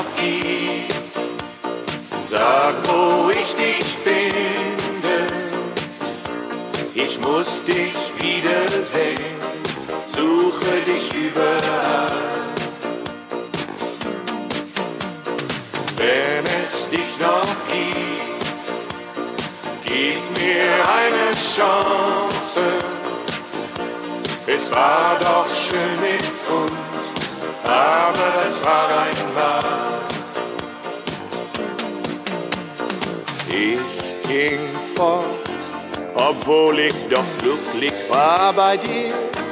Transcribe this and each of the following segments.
gibt. Sag, wo ich dich finde, ich muss dich wiedersehen, suche dich überall. Wenn es dich noch gibt, gib mir eine Chance. Es war doch schön mit uns, aber das war einmal. Ich ging fort, obwohl ich doch glücklich war bei dir.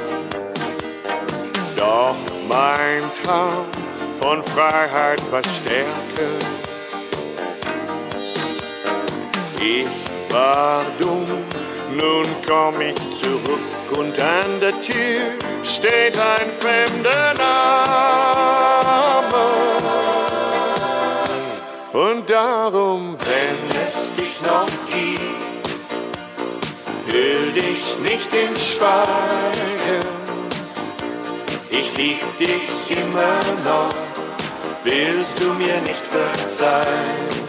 Doch mein Traum von Freiheit verstärke. Ich war dumm, nun komm ich zurück und an der Tür steht ein fremder Name. Und darum, wenn es dich noch gibt, hüll dich nicht in Schweigen. Ich lieb dich immer noch, willst du mir nicht verzeihen?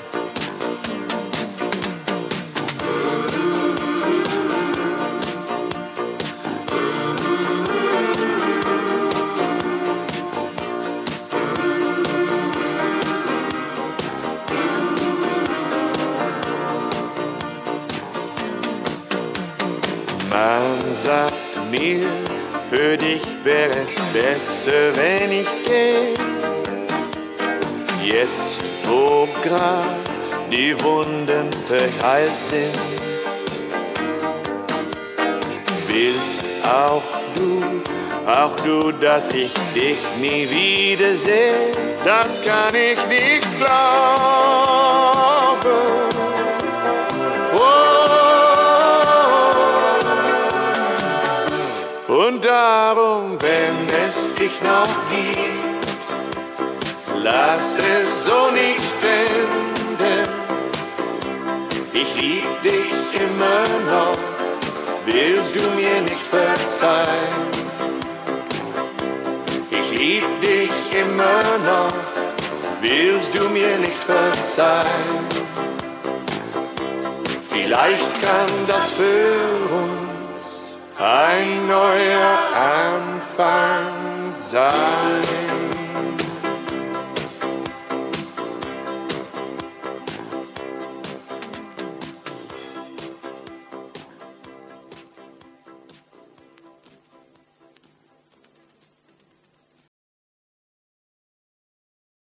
Man sagt mir, für dich wäre es besser, wenn ich geh. Jetzt, wo grad die Wunden verheilt sind, willst auch du, dass ich dich nie wiedersehe? Das kann ich nicht glauben. Und darum, wenn es dich noch gibt, lass es so nicht enden. Ich lieb dich immer noch, willst du mir nicht verzeihen? Ich lieb dich immer noch, willst du mir nicht verzeihen? Vielleicht kann das für uns ein neuer Anfang sein.